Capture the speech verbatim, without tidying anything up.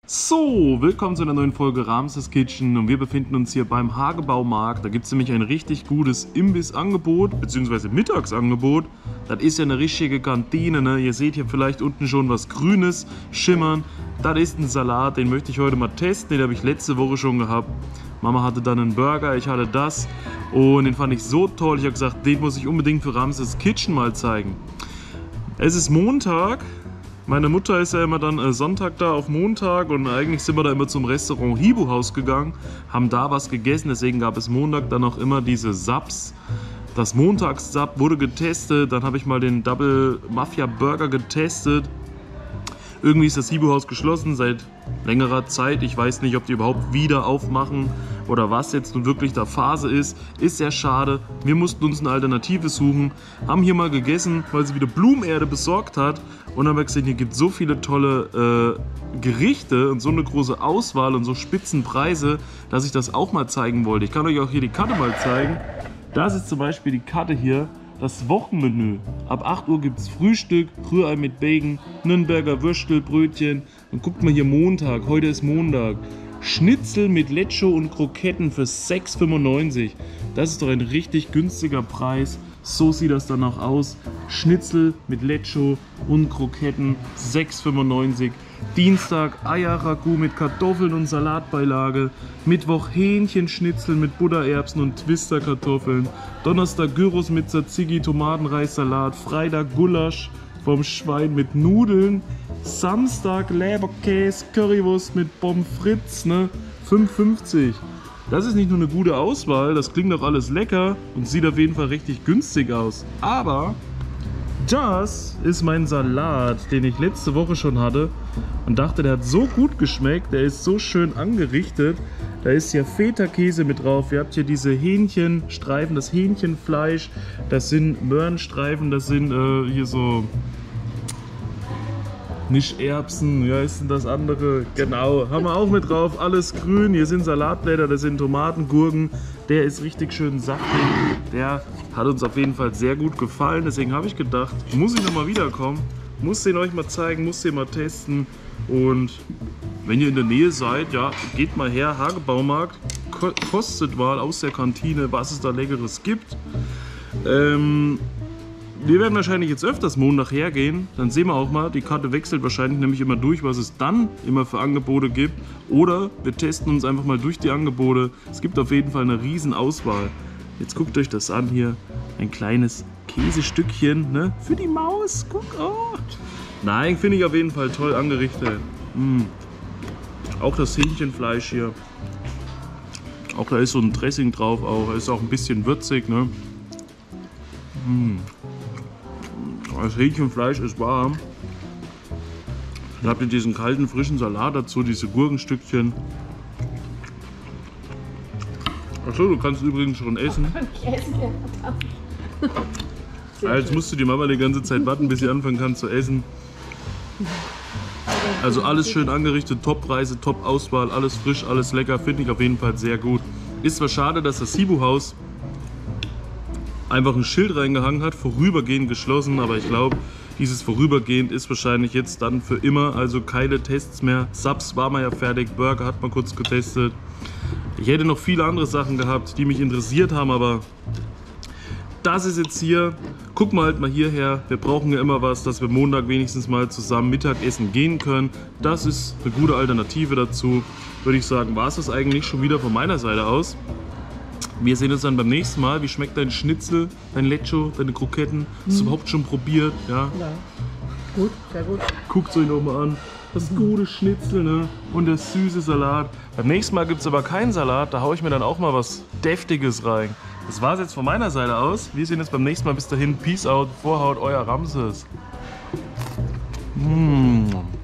So, willkommen zu einer neuen Folge Ramses Kitchen und wir befinden uns hier beim Hagebaumarkt. Da gibt es nämlich ein richtig gutes Imbissangebot, beziehungsweise Mittagsangebot. Das ist ja eine richtige Kantine, ne? Ihr seht hier vielleicht unten schon was Grünes schimmern. Das ist ein Salat, den möchte ich heute mal testen, den habe ich letzte Woche schon gehabt. Mama hatte dann einen Burger, ich hatte das und den fand ich so toll. Ich habe gesagt, den muss ich unbedingt für Ramses Kitchen mal zeigen. Es ist Montag. Meine Mutter ist ja immer dann äh, Sonntag da auf Montag und eigentlich sind wir da immer zum Restaurant Hibu-Haus gegangen, haben da was gegessen, deswegen gab es Montag dann auch immer diese Subs. Das Montags-Sub wurde getestet, dann habe ich mal den Double Mafia Burger getestet. Irgendwie ist das Hibu-Haus geschlossen seit längerer Zeit. Ich weiß nicht, ob die überhaupt wieder aufmachen oder was jetzt nun wirklich da Phase ist. Ist sehr schade. Wir mussten uns eine Alternative suchen. Haben hier mal gegessen, weil sie wieder Blumenerde besorgt hat. Und dann haben wir gesehen, hier gibt es so viele tolle äh, Gerichte und so eine große Auswahl und so spitzen Preise, dass ich das auch mal zeigen wollte. Ich kann euch auch hier die Karte mal zeigen. Das ist zum Beispiel die Karte hier. Das Wochenmenü. Ab acht Uhr gibt es Frühstück, Rührei mit Bacon, Nürnberger Würstel, Brötchen. Und guckt mal hier Montag, heute ist Montag. Schnitzel mit Lecho und Kroketten für sechs fünfundneunzig. Das ist doch ein richtig günstiger Preis. So sieht das dann auch aus. Schnitzel mit Lecho und Kroketten, sechs fünfundneunzig. Dienstag Eier-Ragout mit Kartoffeln und Salatbeilage. Mittwoch Hähnchenschnitzel mit Buttererbsen und Twisterkartoffeln. Donnerstag Gyros mit Tzatziki, Tomatenreissalat. Freitag Gulasch vom Schwein mit Nudeln. Samstag Leberkäse, Currywurst mit Pommes frites, ne? fünf fünfzig. Das ist nicht nur eine gute Auswahl, das klingt auch alles lecker und sieht auf jeden Fall richtig günstig aus. Aber das ist mein Salat, den ich letzte Woche schon hatte und dachte, der hat so gut geschmeckt, der ist so schön angerichtet. Da ist ja Feta-Käse mit drauf, ihr habt hier diese Hähnchenstreifen, das Hähnchenfleisch, das sind Möhrenstreifen, das sind äh, hier so... Nicht Erbsen, ja, ist denn das andere? Genau, haben wir auch mit drauf, alles grün. Hier sind Salatblätter, das sind Tomaten, Gurken. Der ist richtig schön saftig. Der hat uns auf jeden Fall sehr gut gefallen. Deswegen habe ich gedacht, muss ich nochmal wiederkommen. Muss den euch mal zeigen, muss den mal testen. Und wenn ihr in der Nähe seid, ja, geht mal her, Hagebaumarkt. Kostet mal aus der Kantine, was es da Leckeres gibt. Ähm... Wir werden wahrscheinlich jetzt öfters Montag hergehen, dann sehen wir auch mal, die Karte wechselt wahrscheinlich nämlich immer durch, was es dann immer für Angebote gibt. Oder wir testen uns einfach mal durch die Angebote. Es gibt auf jeden Fall eine riesen Auswahl. Jetzt guckt euch das an hier, ein kleines Käsestückchen, ne? Für die Maus, guck, oh. Nein, finde ich auf jeden Fall toll angerichtet. Mm. Auch das Hähnchenfleisch hier. Auch da ist so ein Dressing drauf, auch ist auch ein bisschen würzig, ne? Mm. Das Hähnchenfleisch ist warm. Dann habt ihr diesen kalten, frischen Salat dazu, diese Gurkenstückchen. Achso, du kannst übrigens schon essen. Ich essen, ja. Jetzt musst du die Mama die ganze Zeit warten, bis sie anfangen kann zu essen. Also alles schön angerichtet, Top-Preise, Top-Auswahl, alles frisch, alles lecker, finde ich auf jeden Fall sehr gut. Ist zwar schade, dass das Hibu-Haus einfach ein Schild reingehangen hat, vorübergehend geschlossen, aber ich glaube, dieses vorübergehend ist wahrscheinlich jetzt dann für immer, also keine Tests mehr. Subs war man ja fertig, Burger hat man kurz getestet. Ich hätte noch viele andere Sachen gehabt, die mich interessiert haben, aber das ist jetzt hier. Guck mal halt mal hierher, wir brauchen ja immer was, dass wir Montag wenigstens mal zusammen Mittagessen gehen können. Das ist eine gute Alternative dazu. Würde ich sagen, war es das eigentlich schon wieder von meiner Seite aus. Wir sehen uns dann beim nächsten Mal. Wie schmeckt dein Schnitzel, dein Lecho, deine Kroketten? Hast du Mhm. überhaupt schon probiert? Ja. Ja. Gut, sehr gut. Guckt es euch nochmal an. Das gute Schnitzel, ne? Und der süße Salat. Beim nächsten Mal gibt es aber keinen Salat. Da haue ich mir dann auch mal was Deftiges rein. Das war es jetzt von meiner Seite aus. Wir sehen uns beim nächsten Mal. Bis dahin. Peace out. Vorhaut, euer Ramses. Mmh.